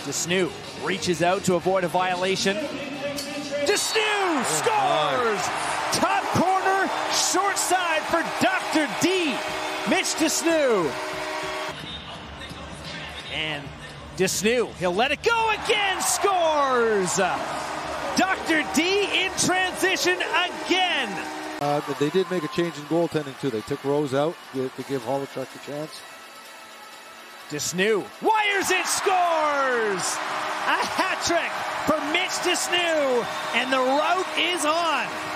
De Snoo reaches out to avoid a violation. De Snoo scores! Top corner, short side for Dr. D. Mitch de Snoo. And De Snoo, he'll let it go again, scores! Dr. D in transition again. They did make a change in goaltending too. They took Rose out to give Halifax a chance. De Snoo wires it, scores! A hat trick for Mitch de Snoo, and the route is on.